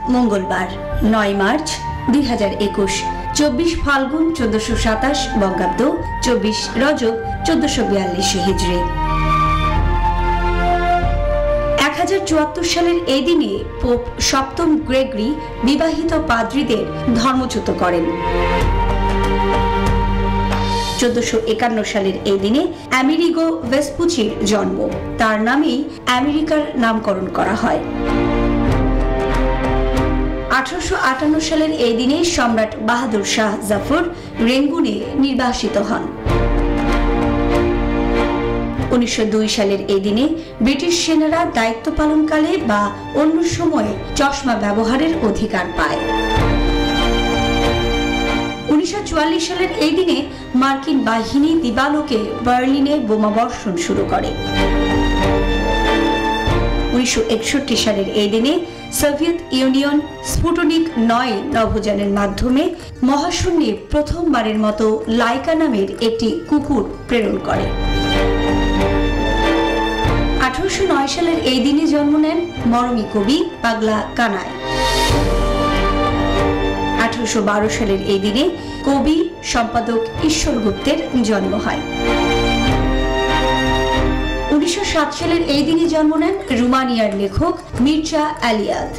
মঙ্গলবার 9 মার্চ 2021, 24 ফাল্গুন 1427 বঙ্গাব্দ, 24 রজব 1442 হিজরি। 1074 সালের এই দিনে পোপ সপ্তম গ্রেগরি বিবাহিত পাদ্রীদের ধর্মচ্যুত করেন। 1451 সালের এই দিনে আমেরিগো ভেসপুচির জন্ম, তার নামেই আমেরিকার নামকরণ করা হয়। 1858 সালের এই দিনে সম্রাট বাহাদুর শাহ জাফর রেঙ্গুনে নির্বাসিত হন। 1902 সালের এই দিনে ব্রিটিশ সেনারা দায়িত্ব পালনকালে বা অন্য সময়ে চশমা ব্যবহারের অধিকার পায়। 1944 সালের এই দিনে মার্কিন বাহিনী দিবালোকে বার্লিনে বোমাবর্ষণ শুরু করে। 1961 সালের এই দিনে সোভিয়েত ইউনিয়ন স্পুটনিক 9 নভোযানের মাধ্যমে মহাশূন্যে প্রথমবারের মতো লাইকা নামের একটি কুকুর প্রেরণ করে। 1809 সালের এই দিনে জন্ম নেন মরমী কবি পাগলা কানাই। 1812 সালের এই দিনে কবি সম্পাদক ঈশ্বর গুপ্তের জন্ম হয়। 1907 সালের এই দিনে জন্ম নেন রোমানিয়ার লেখক মির্জা আলিয়াদ।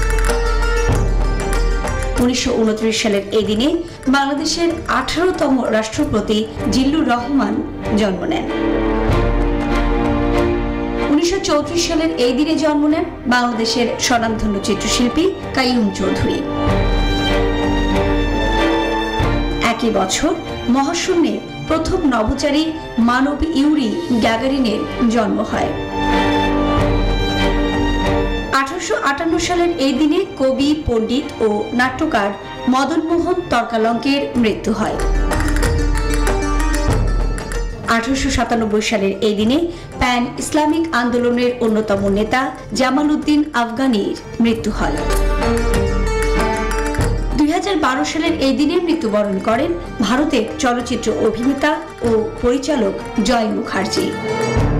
1929 সালের এই দিনে বাংলাদেশের 18তম রাষ্ট্রপতি জিল্লুর রহমান জন্ম নেন। 1934 সালের এই দিনে জন্ম নেন বাংলাদেশের স্বনামধন্য চিত্রশিল্পী কাইয়ুম চৌধুরী। একই বছর মহাশূন্যে প্রথম নভোচারী মানব ইউরি গ্যাগারিনের জন্ম হয়। 1858 সালের এই দিনে কবি, পণ্ডিত ও নাট্যকার মদনমোহন তর্কালঙ্কের মৃত্যু হয়। 1897 সালের এই দিনে প্যান ইসলামিক আন্দোলনের অন্যতম নেতা জামাল উদ্দিন আফগানির মৃত্যু হয়। 2012 সালের এই দিনে মৃত্যুবরণ করেন ভারতের চলচ্চিত্র অভিনেতা ও পরিচালক জয় মুখার্জি।